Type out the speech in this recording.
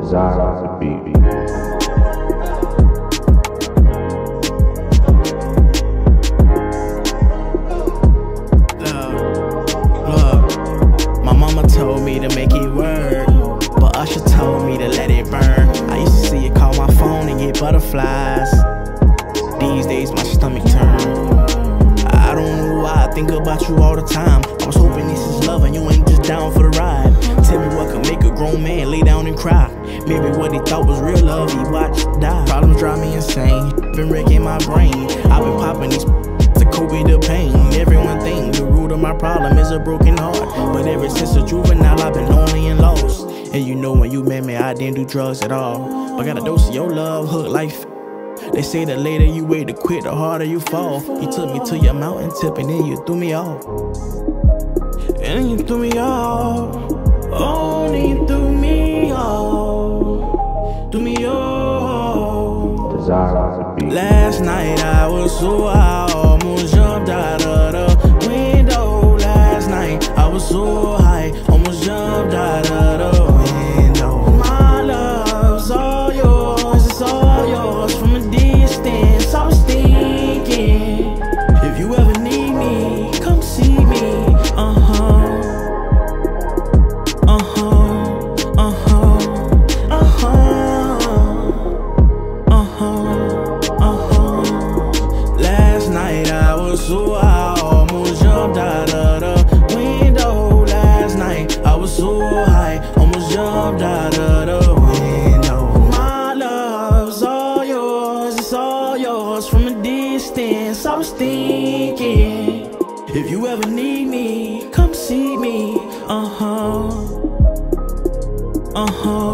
Desire on the beat. Look, my mama told me to make it work, but Usher told me to let it burn. I used to see it call my phone and get butterflies. These days my stomach turn. I don't know why I think about you all the time. I was hoping this is love and you ain't just down for the ride. Tell me what could make a grown man lay down and cry. Maybe what he thought was real love, he watched die. Problems drive me insane, been wrecking my brain. I've been popping these to cope with the pain. Everyone think the root of my problem is a broken heart, but ever since a juvenile I've been lonely and lost. And you know when you met me I didn't do drugs at all, but got a dose of your love, hook life. They say the later you wait to quit, the harder you fall. You took me to your mountain tip and then you threw me off. And then you threw me off. Oh, then you threw me off. Threw me off. Desire on the beat. Last night I was so high, almost jumped out of the window. Last night I was so high, almost jumped out of the window. My love's all yours, it's all yours. From a distance I was thinking, if you ever need me, come see me. Last night I was so high, almost jumped out of the window. Last night I was so high, almost jumped out of the window. My love's all yours, it's all yours. From a distance I was thinking, if you ever need me, come see me.